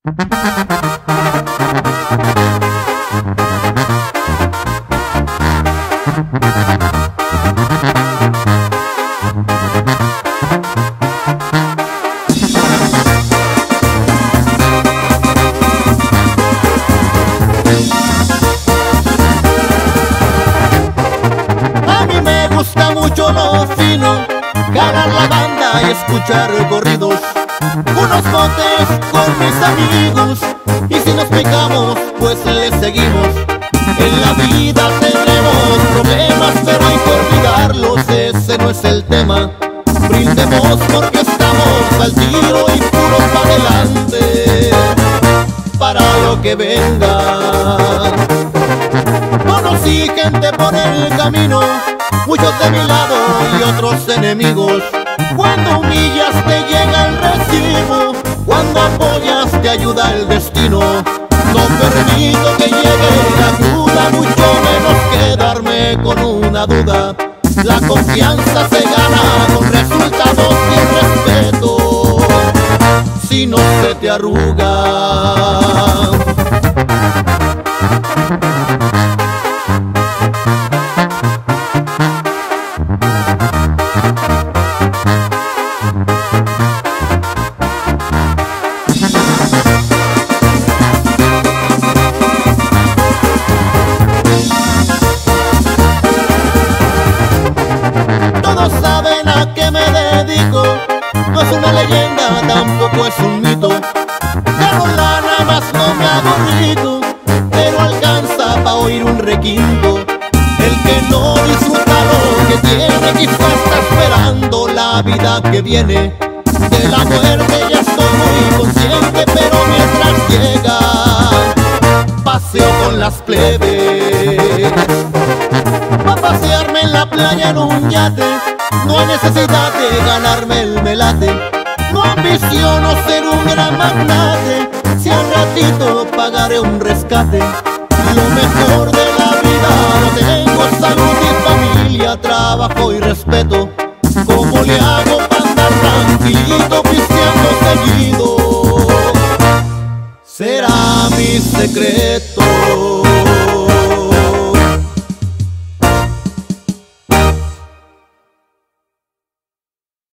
A mí me gusta mucho lo fino, ganar la banda y escuchar corridos, unos botes con mis amigos, y si nos picamos pues le seguimos. En la vida tendremos problemas, pero hay que olvidarlos, ese no es el tema. Brindemos porque estamos al tiro y puros para adelante, para lo que venga. Conocí gente por el camino, muchos de mi lado y otros enemigos. Cuando humillas te llega el recibo, cuando apoyas te ayuda el destino. No permito que llegue la ayuda, mucho menos quedarme con una duda. La confianza se gana con resultados y el respeto, si no se te arruga. Todos saben a qué me dedico, no es una leyenda, tampoco es un mito. Gano lana más no me hago rico, pero alcanza pa' oír un requinto. El que no disfruta lo que tiene, quizá está esperando la vida que viene. De la muerte ya estoy muy consciente, pero mientras llega, paseo con las plebes. Pa' pasearme en la playa en un yate, no hay necesidad de ganarme el melate. No ambiciono ser un gran magnate, si al ratito pagaré un rescate. Lo mejor de la vida lo tengo, salud y familia, trabajo y respeto. ¿Cómo le hago para andar tranquilito pisteando seguido? Será mi secreto.